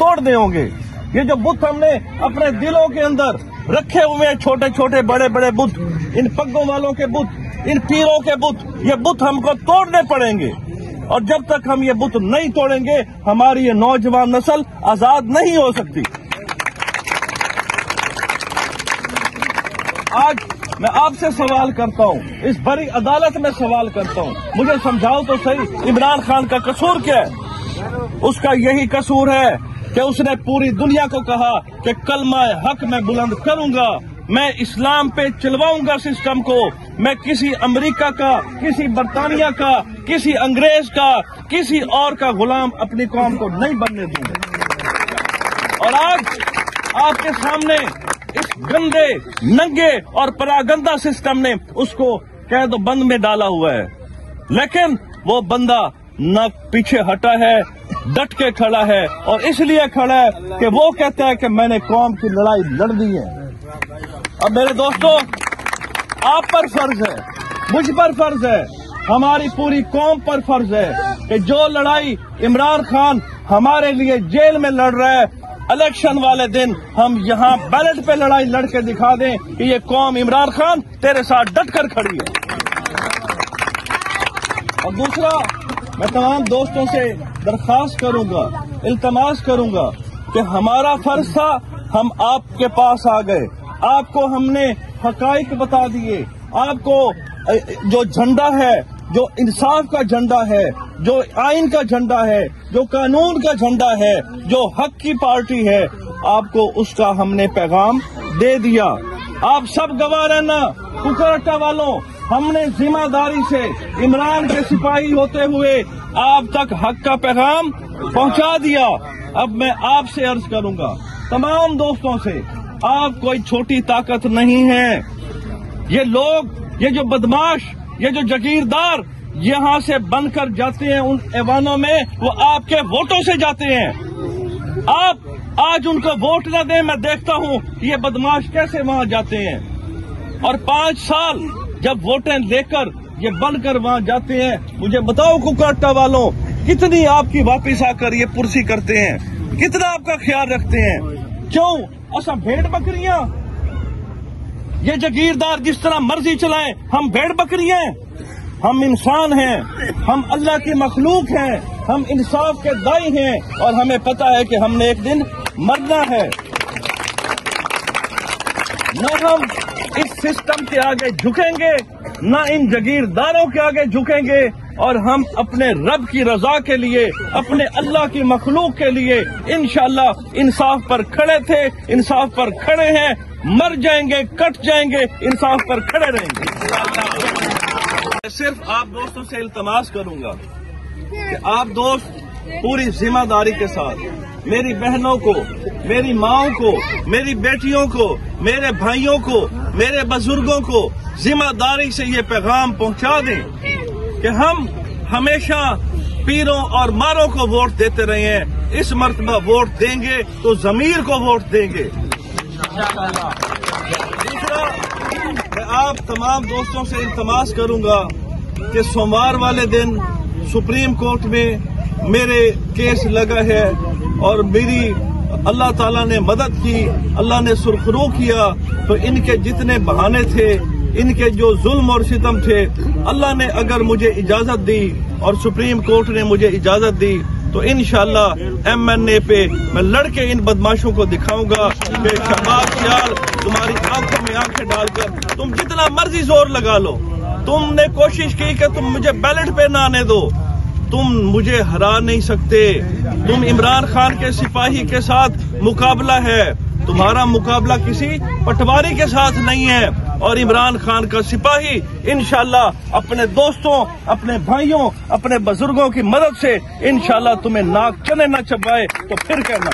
तोड़ने होंगे। ये जो बुत हमने अपने दिलों के अंदर रखे हुए हैं, छोटे छोटे बड़े बड़े बुत, इन पग्गों वालों के बुत, इन पीरों के बुत, ये बुत हमको तोड़ने पड़ेंगे। और जब तक हम ये बुत नहीं तोड़ेंगे, हमारी ये नौजवान नस्ल आजाद नहीं हो सकती। आज मैं आपसे सवाल करता हूँ, इस बड़ी अदालत में सवाल करता हूँ, मुझे समझाओ तो सही, इमरान खान का कसूर क्या है? उसका यही कसूर है कि उसने पूरी दुनिया को कहा कि कलमा हक मैं बुलंद करूंगा, मैं इस्लाम पे चलवाऊंगा सिस्टम को, मैं किसी अमेरिका का, किसी बरतानिया का, किसी अंग्रेज का, किसी और का गुलाम अपनी कौम को नहीं बनने दूंगा। और आज आपके सामने इस गंदे, नंगे और परागंदा सिस्टम ने उसको कैद बंद में डाला हुआ है, लेकिन वो बंदा न पीछे हटा है, डट के खड़ा है, और इसलिए खड़ा है कि वो कहता है कि मैंने कौम की लड़ाई लड़ दी है। अब मेरे दोस्तों, आप पर फर्ज है, मुझ पर फर्ज है, हमारी पूरी कौम पर फर्ज है कि जो लड़ाई इमरान खान हमारे लिए जेल में लड़ रहा है, इलेक्शन वाले दिन हम यहाँ बैलेट पे लड़ाई लड़के दिखा दें कि ये कौम इमरान खान तेरे साथ डट कर खड़ी है। और दूसरा, मैं तमाम दोस्तों से दरख्वास्त करूंगा, इल्तमास करूंगा कि हमारा फर्ज था, हम आपके पास आ गए, आपको हमने हकाइक बता दिए, आपको जो झंडा है, जो इंसाफ का झंडा है, जो आइन का झंडा है, जो कानून का झंडा है, जो हक की पार्टी है, आपको उसका हमने पैगाम दे दिया। आप सब गवाह रहना, कुकरट्टा वालों, हमने जिम्मेदारी से इमरान के सिपाही होते हुए आप तक हक का पैगाम पहुंचा दिया। अब मैं आपसे अर्ज करूंगा, तमाम दोस्तों से, आप कोई छोटी ताकत नहीं है। ये लोग, ये जो बदमाश, ये जो जागीरदार यहाँ से बनकर जाते हैं उन ऐवानों में, वो आपके वोटों से जाते हैं। आप आज उनको वोट न दें, मैं देखता हूँ ये बदमाश कैसे वहाँ जाते हैं। और 5 साल जब वोटें लेकर ये बनकर वहाँ जाते हैं, मुझे बताओ कुकरट्टा वालों, कितनी आपकी वापिस आकर ये पुरसी करते हैं, कितना आपका ख्याल रखते हैं? क्यों? अच्छा, भेड़ बकरियां, ये जागीरदार जिस तरह मर्जी चलाएं, हम भेड़ बकरियां हैं? हम इंसान हैं, हम अल्लाह की मखलूक हैं, हम इंसाफ के दाई हैं, और हमें पता है कि हमने एक दिन मरना है। न हम इस सिस्टम के आगे झुकेंगे, न इन जागीरदारों के आगे झुकेंगे, और हम अपने रब की रजा के लिए, अपने अल्लाह की मखलूक के लिए इंशाअल्लाह इंसाफ पर खड़े थे, इंसाफ पर खड़े हैं, मर जाएंगे, कट जाएंगे, इंसाफ पर खड़े रहेंगे। सिर्फ आप दोस्तों से इल्तमास करूंगा कि आप दोस्त पूरी जिम्मेदारी के साथ मेरी बहनों को, मेरी माओं को, मेरी बेटियों को, मेरे भाइयों को, मेरे बुजुर्गों को जिम्मेदारी से ये पैगाम पहुंचा दें कि हम हमेशा पीरों और मारों को वोट देते रहे हैं, इस मर्तबा वोट देंगे तो ज़मीर को वोट देंगे। दूसरा, मैं आप तमाम दोस्तों से इल्तमास करूंगा कि सोमवार वाले दिन सुप्रीम कोर्ट में मेरे केस लगा है, और मेरी अल्लाह ताला ने मदद की, अल्लाह ने सुरखरू किया, तो इनके जितने बहाने थे, इनके जो जुल्म और सितम थे, अल्लाह ने अगर मुझे इजाजत दी और सुप्रीम कोर्ट ने मुझे इजाजत दी, तो इंशाअल्लाह MNA पे मैं लड़के इन बदमाशों को दिखाऊंगा कि शहबाज सियाल, तुम्हारी आंखों में आंखें डालकर तुम जितना मर्जी जोर लगा लो, तुमने कोशिश की कि तुम मुझे बैलेट पे ना आने दो, तुम मुझे हरा नहीं सकते। तुम इमरान खान के सिपाही के साथ मुकाबला है, तुम्हारा मुकाबला किसी पटवारी के साथ नहीं है। और इमरान खान का सिपाही इंशाअल्लाह अपने दोस्तों, अपने भाइयों, अपने बुजुर्गों की मदद से इंशाअल्लाह तुम्हें नाक चने न चबाए तो फिर कहना।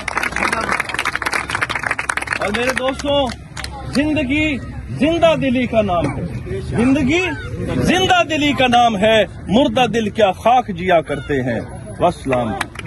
और मेरे दोस्तों, जिंदगी जिंदा दिली का नाम है, जिंदगी जिंदा दिली का नाम है, मुर्दा दिल क्या खाक जिया करते हैं। वस्सलाम।